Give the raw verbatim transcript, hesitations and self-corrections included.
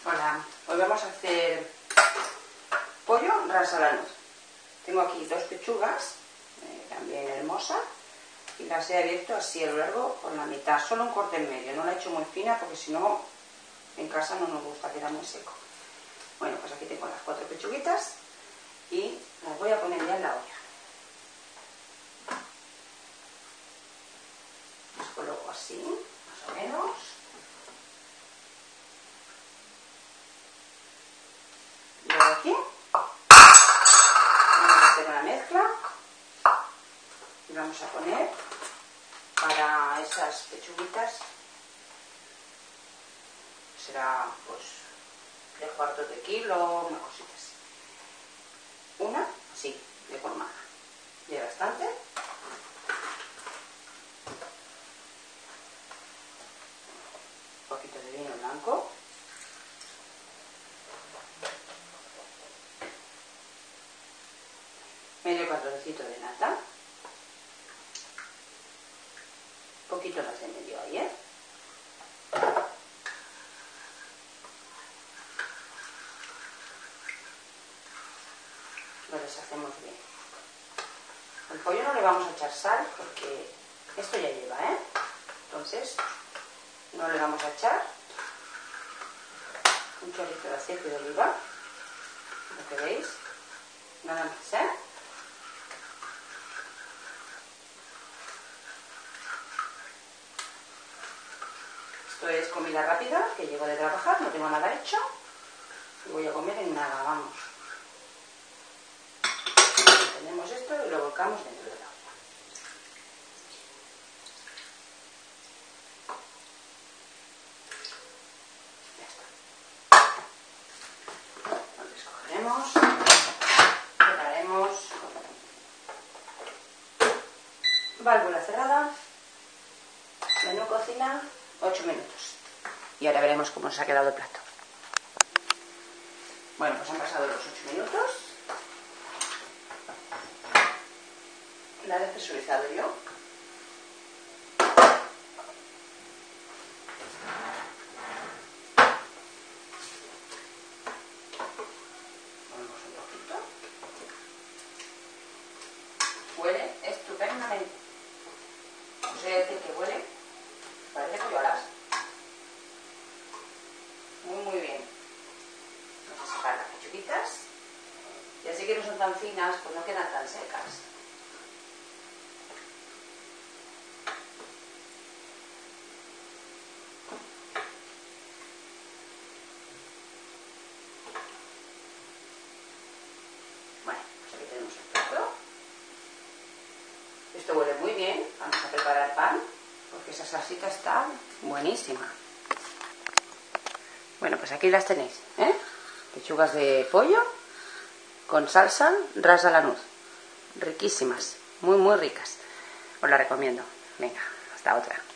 Hola, hoy vamos a hacer pollo ras a la nuez. Tengo aquí dos pechugas, eh, también hermosas, y las he abierto así a lo largo por la mitad, solo un corte en medio, no la he hecho muy fina porque si no en casa no nos gusta, queda muy seco. Bueno, pues aquí tengo las cuatro pechuguitas y las voy a poner ya en la olla. Las coloco así, más o menos. Luego aquí vamos a hacer una mezcla y vamos a poner para esas pechuguitas, será pues tres cuartos de kilo, una cosita así. Una así, de colmada. Y bastante. Un poquito de vino blanco. Medio cartoncito de nata. Un poquito más de medio ahí, ¿eh? Lo deshacemos bien. Al pollo no le vamos a echar sal porque esto ya lleva, ¿eh? Entonces no le vamos a echar un chorrito de aceite de oliva, lo que veis, nada más, ¿eh? Esto es comida rápida, que llego de trabajar, no tengo nada hecho y voy a comer en nada, vamos. Tenemos esto y lo volcamos dentro de la olla. Ya está. Entonces cogeremos, cerraremos, válvula cerrada, menú cocina, ocho minutos. Y ahora veremos cómo nos ha quedado el plato. Bueno, pues han pasado los ocho minutos. La he despresurizado yo. Ponemos un poquito. Huele estupendamente. Os voy a decir que huele, parece pollo alas. Muy muy bien. Vamos a sacar las pechuguitas. Y así que no son tan finas, pues no quedan tan secas. Bueno, pues aquí tenemos el plato. Esto huele muy bien. Vamos a preparar pan, porque esa salsita está buenísima. Bueno, pues aquí las tenéis, ¿eh? Pechugas de pollo con salsa ras a la nuez. Riquísimas, muy muy ricas. Os las recomiendo. Venga, hasta otra.